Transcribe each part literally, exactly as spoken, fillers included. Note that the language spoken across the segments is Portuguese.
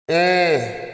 É.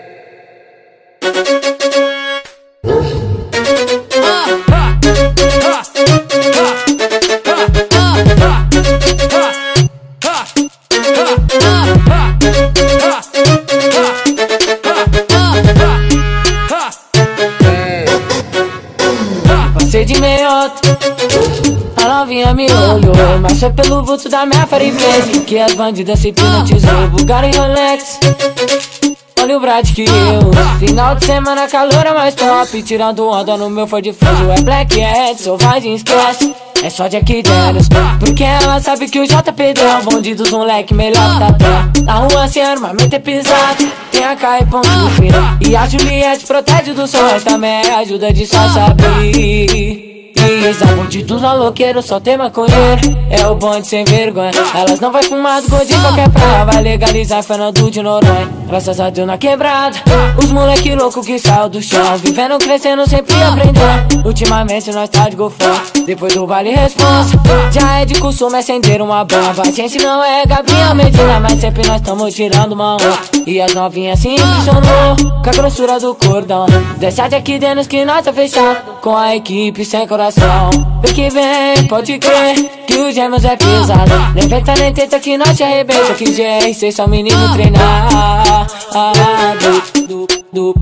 Passei de meiota, a novinha me olhou, mas foi pelo vulto da minha Fariblade que as bandidas se hipnotizou. Bugatti e Rolex, olha o Brad que eu. Final de semana calor é mais top, tirando onda no meu Ford Fuso. É Black Hat, Sovagem esquece, é só Jack Daniels, porque ela sabe que o J P D é um bonde dos moleque melhor que tá pé. Na rua sem armamento é pisado, tem a K e ponto fino, e a Juliette protege do sol, mas também ajuda de só saber. A bonde dos maloqueiros só tem maconheiro, é o bonde sem vergonha. Elas não vai fumar do gol de qualquer praia, vai legalizar Fernando de Noronha. Graças a Deus na quebrada, os moleque louco que saiu do chão, vivendo, crescendo, sempre aprendendo. Ultimamente nós tá de golfão, depois do vale responsa. Já é de costume acender uma bomba, a gente não é Gabriel Medina, mas sempre nós tamo tirando uma onda. E as novinhas se impressionou com a grossura do cordão. Desce aqui dentro que nós tá fechado, com a equipe sem coração. Vem que vem, pode crer que os gêmeos é pesado. Nem venta nem tenta que nós te arrebenta, que G R C só menino treinar. Ah, do, do, do.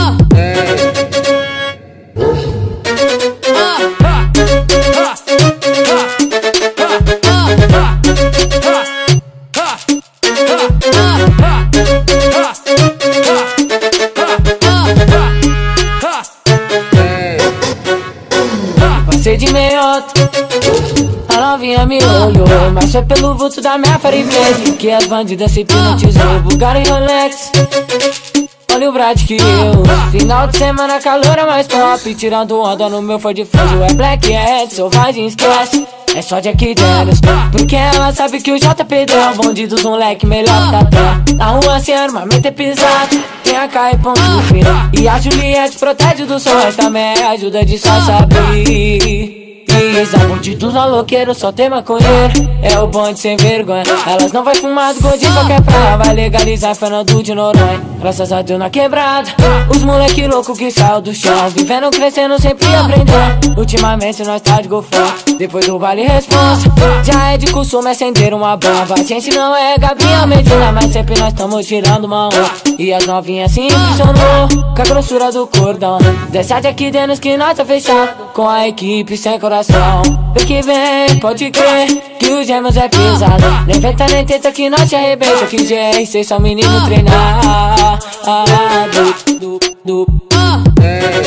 Passei de meiota, a novinha me olhou, mas foi pelo vulto da minha Fariblade que as bandidas se hipnotizou. Bugatti e Rolex, olha o Brad que eu. Final de semana calor é mais top, tirando onda no meu Ford Fuso. É Black Hat, Sovagem esquece, é só Jack Daniels, porque ela sabe que o J P D é um bonde dos moleque melhor que tá pé. Na rua sem armamento é pisado, tem a K e ponto fino, e a Juliette protege do sol, mas também ajuda de só saber. A bonde dos maloqueiros só tem maconheiro, é o bonde sem vergonha. Elas não vai fumar do gol de qualquer praia, vai legalizar Fernando de Noronha. Graças a Deus na quebrada, os moleque louco que saiu do chão, vivendo, crescendo, sempre aprendendo. Ultimamente nós tá de golfão, depois do vale responsa. Já é de costume acender uma bomba, a gente não é Gabriel Medina, mas sempre nós tamo tirando uma onda. E as novinhas se impressionou com a grossura do cordão. Desce aqui dentro que nós tá fechado, com a equipe sem coração. Vem que vem, pode crer que os gêmeos é pesado. Nem venta nem tenta que nós te arrebenta, que G R C só menino treinar. Ah, do, do, do.